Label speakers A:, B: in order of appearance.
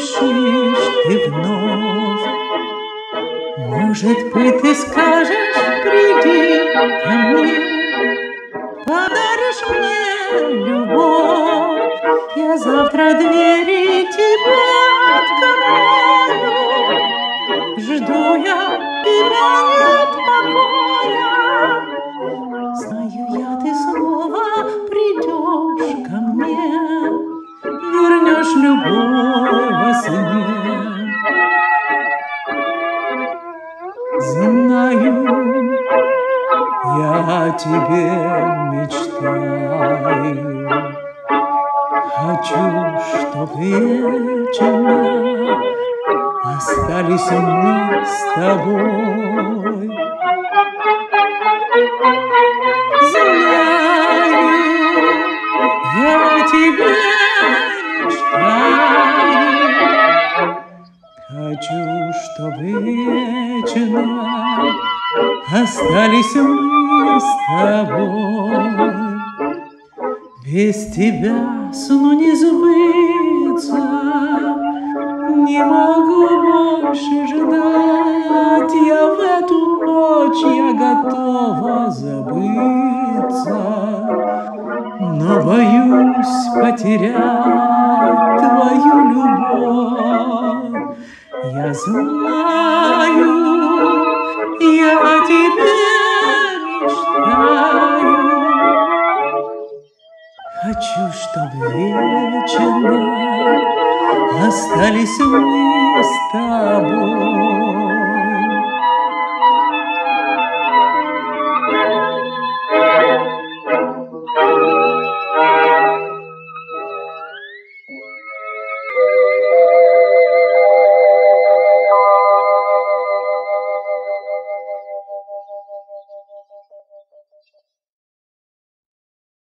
A: решишь ты вновь. Может быть, ты скажешь: приди ко мне, подаришь мне любовь. Я завтра двери тебе открою. Жду я тебя, нет покоя. Знаю я, ты снова придешь ко мне, вернешь любовь во сне. Знаю, я о тебе мечтаю. Хочу, чтоб вечно остались мы с тобой. Знаю, я о тебе мечтаю. Хочу, чтоб вечно остались мы с тобой. Без тебя сну не сбыться, не могу больше ждать. Я в эту ночь, я готова забыться, но боюсь потерять твою любовь. Я знаю, я о тебе мечтаю. Хочу, чтоб вечно остались мы с тобой.